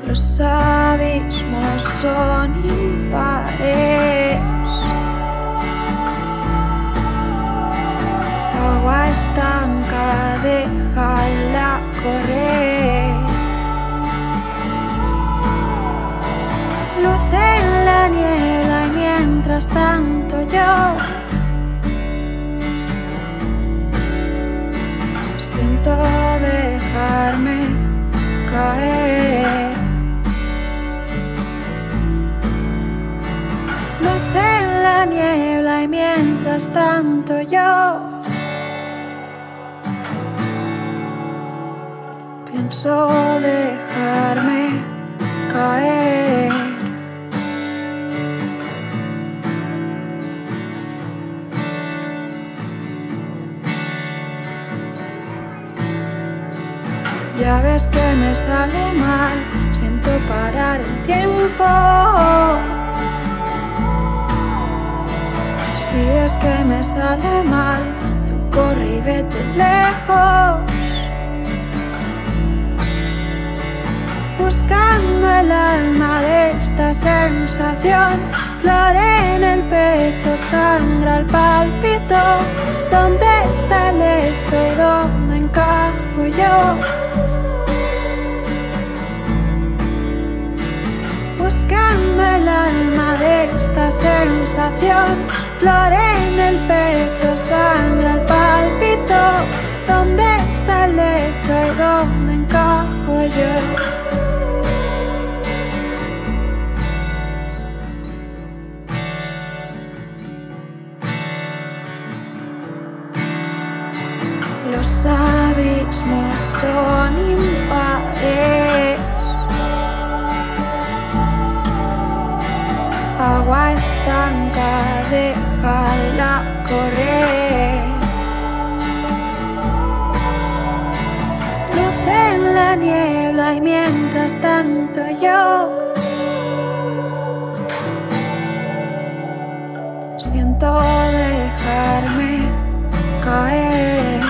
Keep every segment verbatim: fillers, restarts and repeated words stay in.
Los abismos son impares. Agua estanca, déjala correr. Luz en la niebla y mientras tanto yo siento dejarme caer. Luz en la niebla y mientras tanto yo pienso dejarme caer. Ya ves que me sale mal, siento parar el tiempo. Si ves que me sale mal, tú corre y vete lejos. Buscando el alma de esta sensación, flor en el pecho, sangra el pálpito. ¿Dónde está el hecho y dónde encajo yo? Buscando el alma de esta sensación, flor en el pecho, sangra el pálpito. ¿Dónde está el hecho y dónde encajo yo? Los abismos son impares. Agua estanca, déjala correr. Luz en la niebla y mientras tanto yo siento dejarme caer.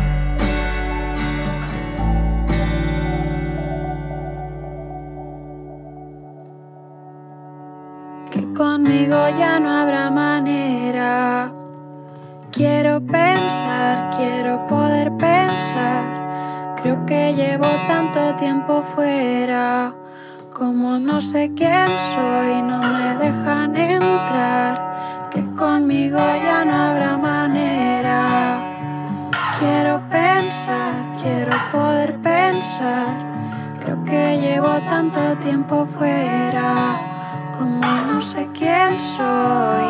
Que conmigo ya no habrá manera. Quiero pensar, quiero poder pensar. Creo que llevo tanto tiempo fuera. Como no sé quién soy, no me dejan entrar. Que conmigo ya no habrá manera. Quiero pensar, quiero poder pensar. Creo que llevo tanto tiempo fuera. Como no sé quién soy.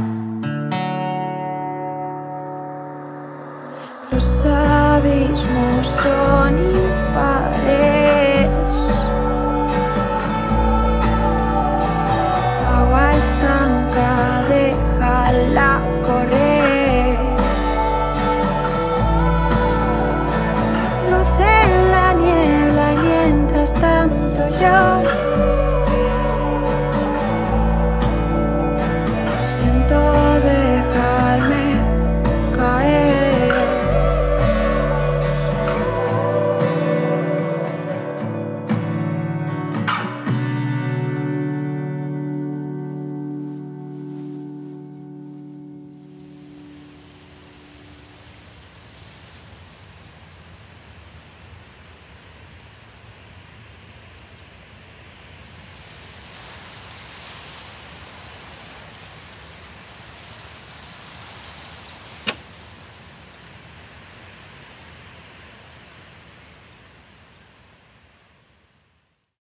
Los abismos son impares. Agua estanca, déjala correr. Luz en la niebla y mientras tanto yo